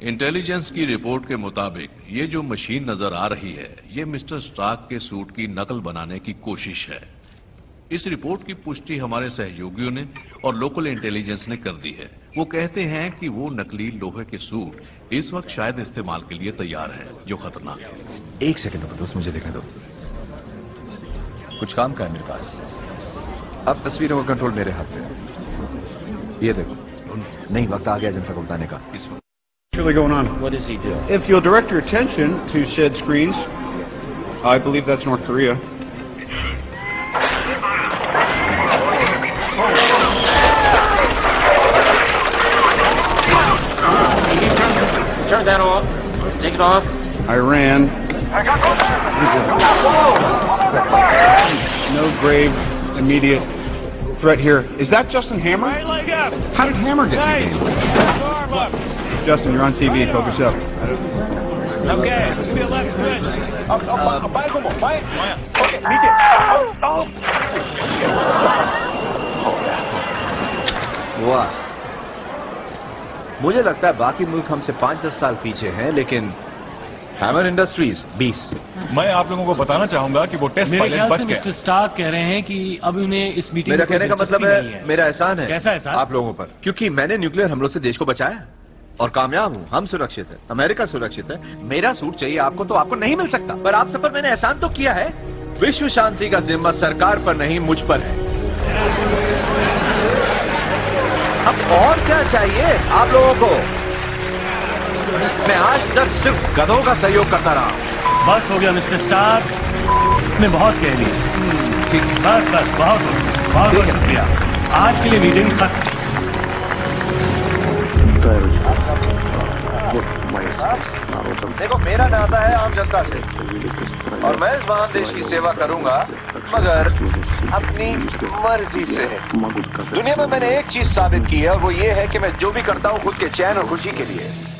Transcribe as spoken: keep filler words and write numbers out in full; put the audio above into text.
Intelligence की report के मुताबिक ये जो मशीन नजर आ रही है ये मिस्टर स्टार्क के सूट की नकल बनाने की कोशिश है। इस रिपोर्ट की पुष्टि हमारे सहयोगियों ने और लोकल इंटेलिजेंस ने कर दी है। वो कहते हैं कि वो नकली लोहे के सूट इस वक्त शायद इस्तेमाल के लिए तैयार है, जो खतरनाक है। एक सेकंड रुको दोस्त, मुझे देखने दो। कुछ काम का है मेरे पास। अब तस्वीरों का कंट्रोल मेरे हाथ में है। ये देखो, नहीं वक्त आ गया जनता को बताने का। इस वक्त really going on? What does he do? If you'll direct your attention to said screens, I believe that's North Korea. Turn that off. Take it off. Iran. No grave immediate threat here. Is that Justin Hammer? Right leg up. How did Hammer get in the game? Arm up. Justin, you're on T V. Focus up. Okay, give me a left twitch. Vai como? Vai. Okay, Mike. Oh. वाह, मुझे लगता है बाकी मुल्क हमसे पांच दस साल पीछे हैं, लेकिन हैमर इंडस्ट्रीज बीस। मैं आप लोगों को बताना चाहूंगा कि वो टेस्ट पायलट बच गए। मिस्टर स्टार्क कह रहे हैं कि अब उन्हें इस मीटिंग मेरा कहने का मतलब है, है मेरा एहसान है। कैसा एहसान? आप लोगों पर, क्योंकि मैंने न्यूक्लियर हमलों से देश को बचाया और कामयाब हूं। हम सुरक्षित है, अमेरिका सुरक्षित है। मेरा सूट चाहिए आपको तो आपको नहीं मिल सकता, पर आप सब पर मैंने एहसान तो किया है। विश्व शांति का जिम्मा सरकार पर नहीं, मुझ पर है। अब और क्या चाहिए आप लोगों को? मैं आज तक सिर्फ गधों का सहयोग करता रहा। बस हो गया मिस्टर स्टार्क, मैं बहुत कह लिया। ठीक, बस बस बहुत बहुत बहुत शुक्रिया। आज के लिए मीटिंग खत्म। देखो, मेरा नाता है आम जनता से और मैं इस महान देश की सेवा करूंगा, मगर अपनी मर्जी से। दुनिया में मैंने एक चीज साबित की है और वो ये है कि मैं जो भी करता हूं खुद के चैन और खुशी के लिए।